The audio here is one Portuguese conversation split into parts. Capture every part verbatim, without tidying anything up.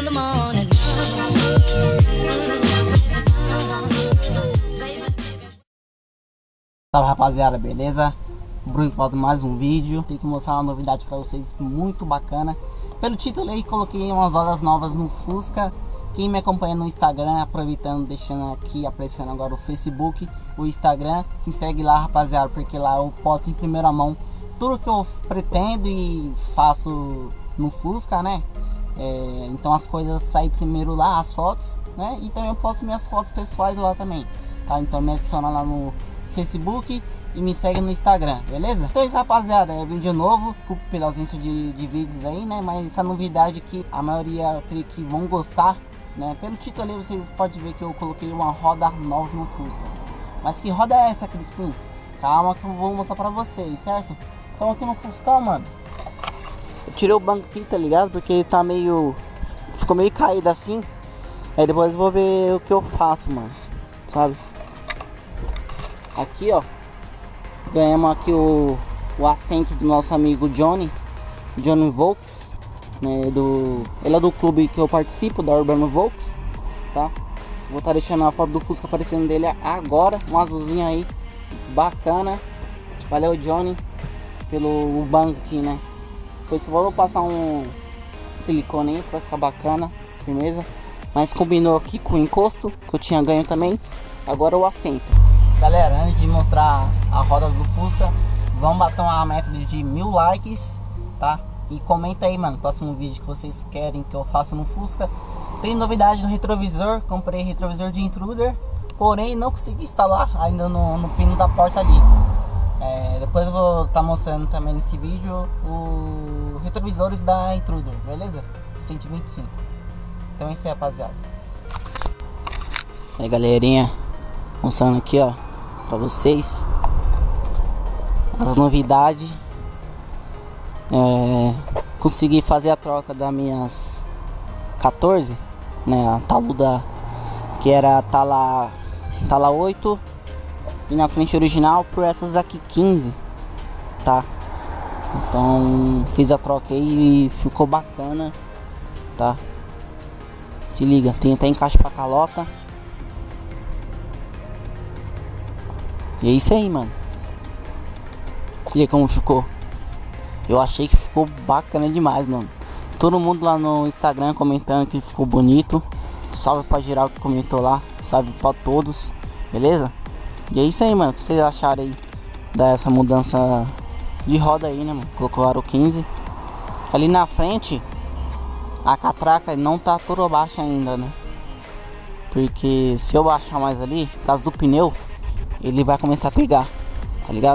in the morning. Salve rapaziada, beleza? Bruno volta mais um vídeo. Tenho que mostrar uma novidade pra vocês muito bacana. Pelo título aí, coloquei umas horas novas no Fusca. Quem me acompanha no Instagram, aproveitando, deixando aqui, aparecendo agora o Facebook, o Instagram, me segue lá, rapaziada, porque lá eu posto em primeira mão tudo que eu pretendo e faço no Fusca, né? É, então as coisas saem primeiro lá, as fotos, né? E também eu posto minhas fotos pessoais lá também, tá? Então me adiciona lá no Facebook e me segue no Instagram, beleza? Então isso, rapaziada, é vídeo novo, desculpa pela ausência de, de vídeos aí, né? Mas essa novidade que a maioria, eu creio que vão gostar, né? Pelo título ali vocês podem ver que eu coloquei uma roda nova no Fusca. Mas que roda é essa, Crispim? Calma que eu vou mostrar pra vocês, certo? Então aqui no Fusca, mano, eu tirei o banco aqui, tá ligado? Porque ele tá meio... ficou meio caído assim. Aí depois eu vou ver o que eu faço, mano, sabe? Aqui, ó, ganhamos aqui o, o assento do nosso amigo Johnny, Johnny Volks, né, do, ele é do clube que eu participo, da Urbano Volks, tá? Vou estar deixando a foto do Fusca aparecendo dele agora, um azulzinho aí, bacana. Valeu, Johnny, pelo banco aqui, né? Depois vou passar um silicone aí pra ficar bacana, firmeza. Mas combinou aqui com o encosto, que eu tinha ganho também. Agora o assento. Galera, antes de mostrar a roda do Fusca, vamos bater uma meta de mil likes, tá? E comenta aí, mano, próximo vídeo que vocês querem que eu faça no Fusca. Tem novidade no retrovisor, comprei retrovisor de intruder, porém não consegui instalar ainda no, no pino da porta ali. É, depois eu vou estar tá mostrando também nesse vídeo os retrovisores da intruder, beleza? cento e vinte e cinco. Então é isso aí, rapaziada. Aí, galerinha, mostrando aqui, ó, pra vocês as novidades. É, consegui fazer a troca das minhas quatorze, né, a taluda que era a tala, tala oito e na frente original por essas aqui quinze, tá? Então fiz a troca aí e ficou bacana, tá? Se liga, tem até encaixe pra calota. E é isso aí, mano. Se liga como ficou. Eu achei que ficou bacana demais, mano. Todo mundo lá no Instagram comentando que ficou bonito. Salve pra geral que comentou lá. Salve pra todos, beleza? E é isso aí, mano. O que vocês acharam aí dessa mudança de roda aí, né, mano? Colocou o aro quinze. Ali na frente, a catraca não tá toda baixa ainda, né? Porque se eu baixar mais ali, por causa do pneu, ele vai começar a pegar, tá ligado?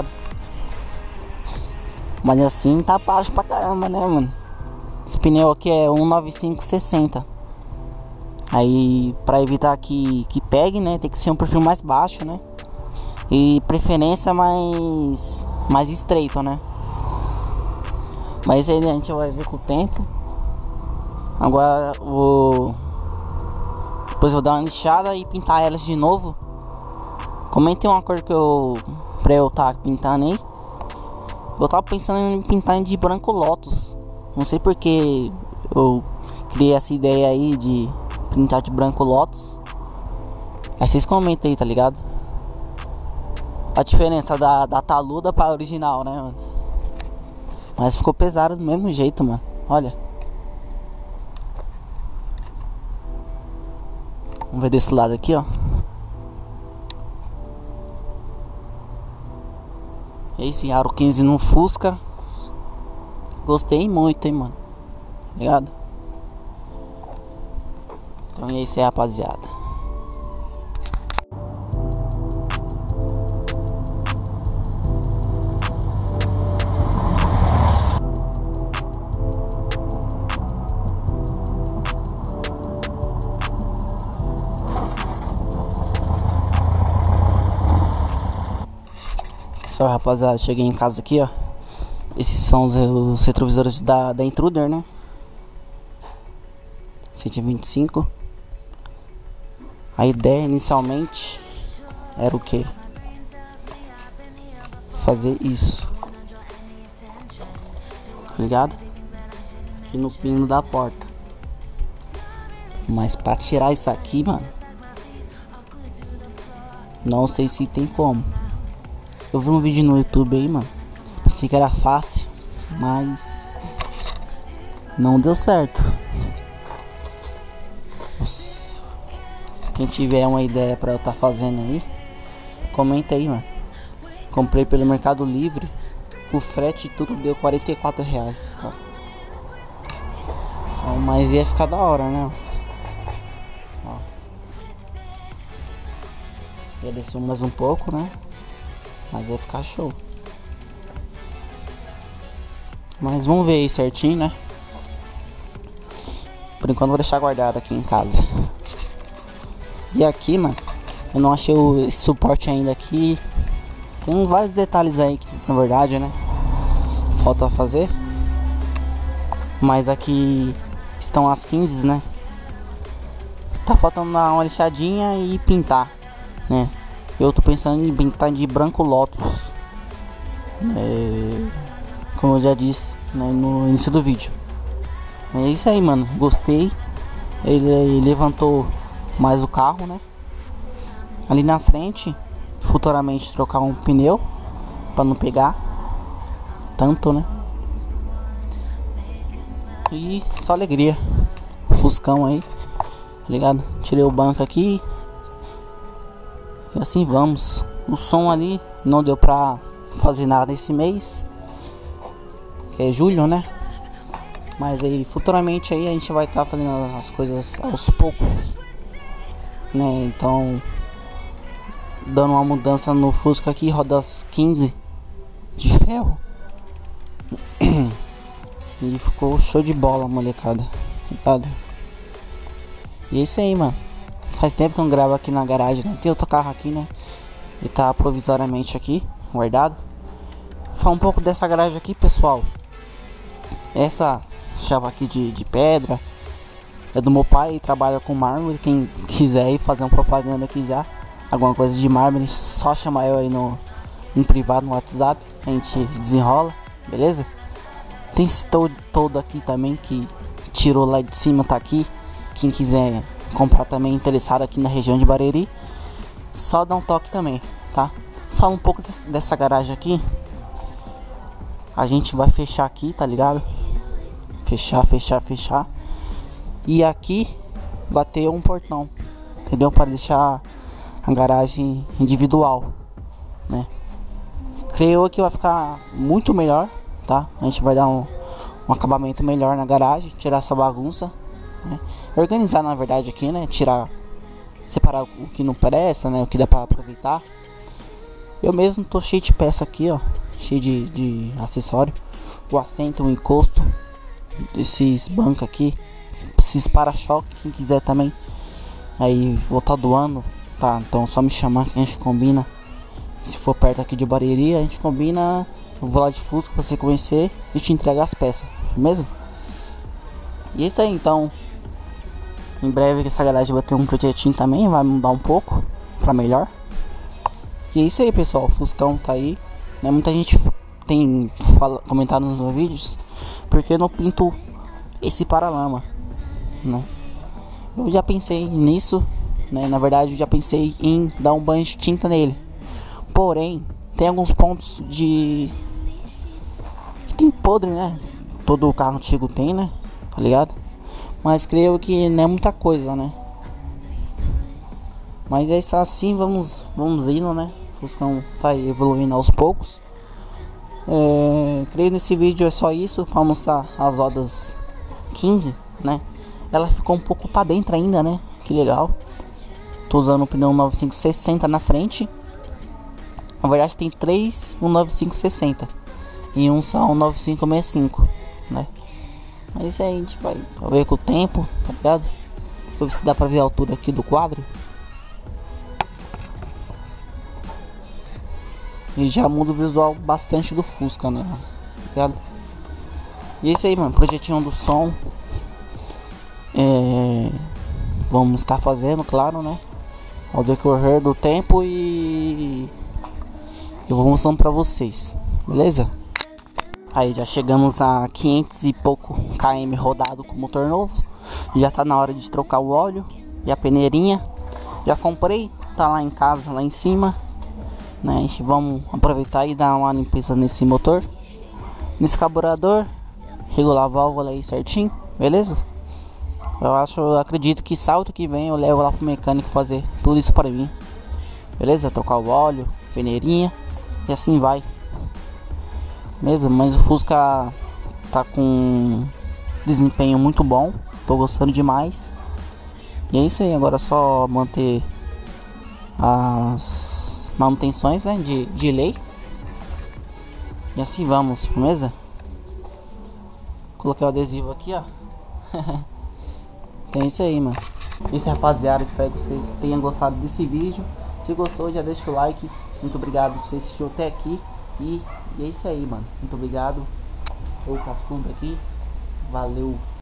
Mas assim tá baixo pra caramba, né, mano? Esse pneu aqui é um nove cinco sessenta. Aí pra evitar que, que pegue, né, tem que ser um perfil mais baixo, né? E preferência mais, mais estreito, né? Mas aí a gente vai ver com o tempo. Agora vou... depois vou dar uma lixada e pintar elas de novo. Comentem uma cor que eu... pra eu estar tá pintando aí. Eu tava pensando em pintar de branco Lotus. Não sei porque eu criei essa ideia aí de pintar de branco Lotus. Aí vocês comentem aí, tá ligado? A diferença da, da taluda pra original, né, mano? Mas ficou pesado do mesmo jeito, mano. Olha. Vamos ver desse lado aqui, ó. Esse aro quinze no Fusca. Gostei muito, hein, mano. Ligado? Então é isso aí, rapaziada. Só, rapaziada, cheguei em casa aqui, ó. Esses são os, os retrovisores da, da Intruder, né? cento e vinte e cinco. A ideia inicialmente era o que? Fazer isso, tá ligado? Aqui no pino da porta. Mas pra tirar isso aqui, mano, não sei se tem como. Eu vi um vídeo no YouTube aí, mano. Pensei que era fácil, mas não deu certo. Nossa. Se quem tiver uma ideia pra eu estar tá fazendo aí, comenta aí, mano. Comprei pelo Mercado Livre. O frete e tudo deu quarenta e quatro reais, tá? Então, mas ia ficar da hora, né? Ó. Ia descer mais um pouco, né? Mas ia ficar show. Mas vamos ver aí certinho, né? Por enquanto vou deixar guardado aqui em casa. E aqui, mano, eu não achei o suporte ainda aqui. Tem vários detalhes aí que, na verdade, né, falta fazer. Mas aqui estão as quinze, né? Tá faltando dar uma lixadinha e pintar, né? Eu tô pensando em pintar de branco Lotus, é, como eu já disse, né, no início do vídeo. É isso aí, mano. Gostei. Ele, ele levantou mais o carro, né? Ali na frente, futuramente trocar um pneu para não pegar tanto, né? E só alegria. Fuscão aí, tá ligado? Tirei o banco aqui. E assim vamos. O som ali não deu pra fazer nada esse mês, que é julho, né? Mas aí futuramente aí a gente vai estar tá fazendo as coisas aos poucos, né? Então, dando uma mudança no Fusca aqui, rodas quinze de ferro. E ficou show de bola, molecada, ligado? E é isso aí, mano. Faz tempo que eu não gravo aqui na garagem, né? Tem outro carro aqui, né? E tá provisoriamente aqui, guardado. Fala um pouco dessa garagem aqui, pessoal. Essa chave aqui de, de pedra é do meu pai, ele trabalha com mármore. Quem quiser ir fazer uma propaganda aqui já, alguma coisa de mármore, só chamar eu aí no, no privado, no WhatsApp. A gente desenrola, beleza? Tem esse todo, todo aqui também que tirou lá de cima, tá aqui. Quem quiser comprar também, interessado aqui na região de Barueri, só dá um toque também, tá? Fala um pouco desse, dessa garagem aqui. A gente vai fechar aqui, tá ligado? Fechar, fechar, fechar. E aqui vai ter um portão, entendeu? Para deixar a garagem individual, né? Creio que vai ficar muito melhor, tá? A gente vai dar um, um acabamento melhor na garagem, tirar essa bagunça, né? Organizar, na verdade, aqui, né? Tirar, separar o que não presta, né? O que dá para aproveitar. Eu mesmo tô cheio de peça aqui, ó, cheio de, de acessório. O assento, o encosto, esses bancos aqui, esses para-choque, quem quiser também aí vou tá doando, tá? Então só me chamar que a gente combina. Se for perto aqui de Barueri, a gente combina. Eu vou lá de Fusca pra você conhecer e te entregar as peças, beleza? E é isso aí, então. Em breve essa garagem vai ter um projetinho também, vai mudar um pouco pra melhor. E é isso aí, pessoal, o Fuscão tá aí, né? Muita gente tem fala, comentado nos meus vídeos porque eu não pinto esse paralama, né? Eu já pensei nisso, né? Na verdade eu já pensei em dar um banho de tinta nele. Porém, tem alguns pontos de que tem podre, né? Todo carro antigo tem, né? Tá ligado? Mas creio que não é muita coisa, né? Mas é isso assim, vamos, vamos indo, né? O Fuscão tá evoluindo aos poucos. É, creio nesse vídeo é só isso, para mostrar as rodas quinze, né? Ela ficou um pouco para dentro ainda, né? Que legal. Tô usando o pneu nove cinco sessenta na frente. Na verdade tem três um nove cinco sessenta e um só um nove cinco sessenta e cinco, né? Mas isso aí a gente vai ver com o tempo, tá ligado? Vou ver se dá pra ver a altura aqui do quadro. E já muda o visual bastante do Fusca, né? Tá ligado? E é isso aí, mano. Projetinho do som. É... Vamos estar fazendo, claro, né? Ao decorrer do tempo e... eu vou mostrando pra vocês, beleza? Aí já chegamos a quinhentos e pouco km rodado com motor novo. Já tá na hora de trocar o óleo e a peneirinha. Já comprei, tá lá em casa, lá em cima, né? A gente vamos aproveitar e dar uma limpeza nesse motor, nesse carburador, regular a válvula aí certinho, beleza? Eu acho, eu acredito que sábado que vem eu levo lá pro mecânico fazer tudo isso para mim, beleza? Trocar o óleo, peneirinha e assim vai, beleza? Mas o Fusca tá com desempenho muito bom, tô gostando demais. E é isso aí, agora é só manter as manutenções, né, de, de lei. E assim vamos, beleza? Coloquei o adesivo aqui, ó. Então é isso aí, mano. Isso, rapaziada, espero que vocês tenham gostado desse vídeo. Se gostou, já deixa o like. Muito obrigado por você assistir até aqui. E, e é isso aí, mano. Muito obrigado. Eu caçudo aqui. Valeu.